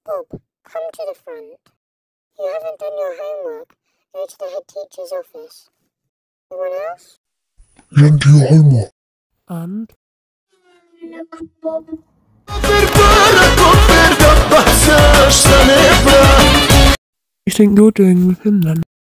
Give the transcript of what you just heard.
Bob, come to the front. You haven't done your homework. Go to the head teacher's office. Anyone else? Done to your homework. And? Look, Bob. What do you think you're doing with him then?